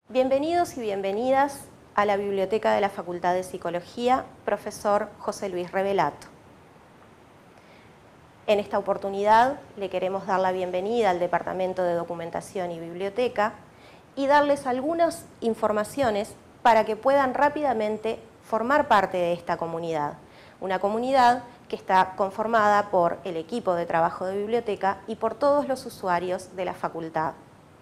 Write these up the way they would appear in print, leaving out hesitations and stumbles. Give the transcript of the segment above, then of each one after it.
Bienvenidos y bienvenidas a la Biblioteca de la Facultad de Psicología, profesor José Luis Revelato. En esta oportunidad le queremos dar la bienvenida al Departamento de Documentación y Biblioteca y darles algunas informaciones para que puedan rápidamente formar parte de esta comunidad. Una comunidad que está conformada por el equipo de trabajo de biblioteca y por todos los usuarios de la facultad.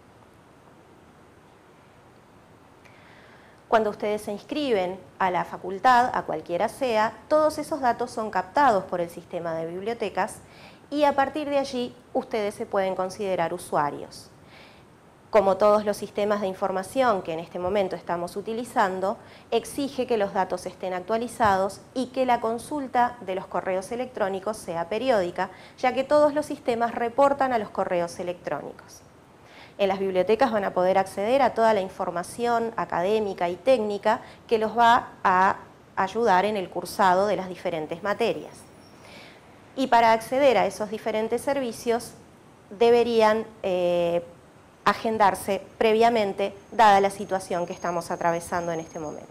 Cuando ustedes se inscriben a la facultad, a cualquiera sea, todos esos datos son captados por el sistema de bibliotecas y a partir de allí ustedes se pueden considerar usuarios. Como todos los sistemas de información que en este momento estamos utilizando, exige que los datos estén actualizados y que la consulta de los correos electrónicos sea periódica, ya que todos los sistemas reportan a los correos electrónicos. En las bibliotecas van a poder acceder a toda la información académica y técnica que los va a ayudar en el cursado de las diferentes materias. Y para acceder a esos diferentes servicios deberían agendarse previamente, dada la situación que estamos atravesando en este momento.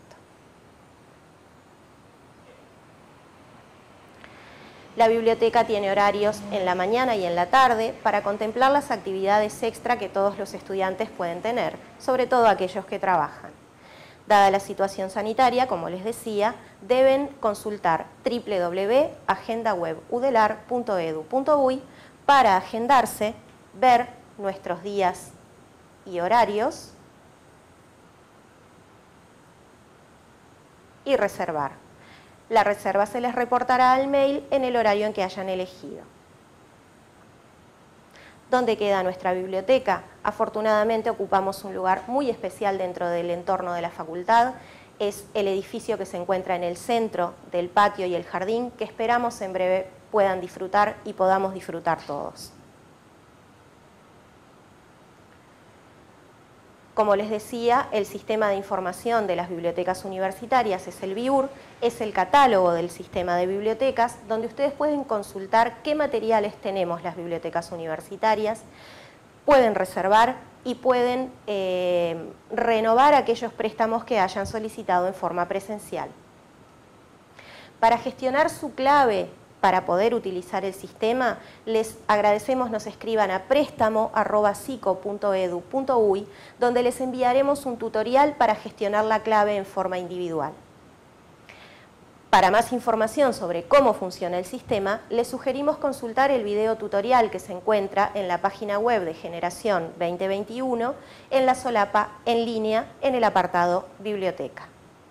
La biblioteca tiene horarios en la mañana y en la tarde para contemplar las actividades extra que todos los estudiantes pueden tener, sobre todo aquellos que trabajan. Dada la situación sanitaria, como les decía, deben consultar www.agendaweb.udelar.edu.uy para agendarse, ver nuestros días y horarios y reservar. La reserva se les reportará al mail en el horario en que hayan elegido. ¿Dónde queda nuestra biblioteca? Afortunadamente ocupamos un lugar muy especial dentro del entorno de la facultad. Es el edificio que se encuentra en el centro del patio y el jardín, que esperamos en breve puedan disfrutar y podamos disfrutar todos. Como les decía, el sistema de información de las bibliotecas universitarias es el BIUR, es el catálogo del sistema de bibliotecas, donde ustedes pueden consultar qué materiales tenemos las bibliotecas universitarias, pueden reservar y pueden renovar aquellos préstamos que hayan solicitado en forma presencial. Para gestionar su clave para poder utilizar el sistema, les agradecemos nos escriban a prestamo@psico.edu.uy, donde les enviaremos un tutorial para gestionar la clave en forma individual. Para más información sobre cómo funciona el sistema, les sugerimos consultar el video tutorial que se encuentra en la página web de Generación 2021, en la solapa en línea en el apartado Biblioteca.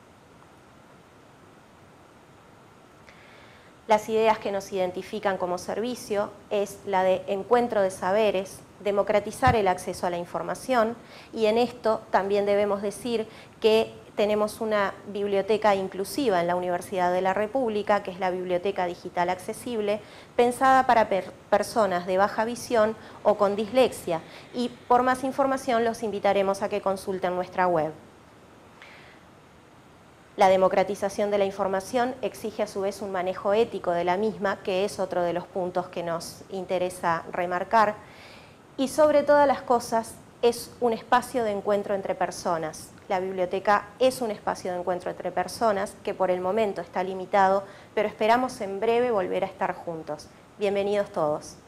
Las ideas que nos identifican como servicio es la de encuentro de saberes, democratizar el acceso a la información, y en esto también debemos decir que tenemos una biblioteca inclusiva en la Universidad de la República, que es la Biblioteca Digital Accesible, pensada para personas de baja visión o con dislexia, y por más información los invitaremos a que consulten nuestra web. La democratización de la información exige a su vez un manejo ético de la misma, que es otro de los puntos que nos interesa remarcar, y sobre todas las cosas es un espacio de encuentro entre personas. La biblioteca es un espacio de encuentro entre personas que por el momento está limitado, pero esperamos en breve volver a estar juntos. Bienvenidos todos.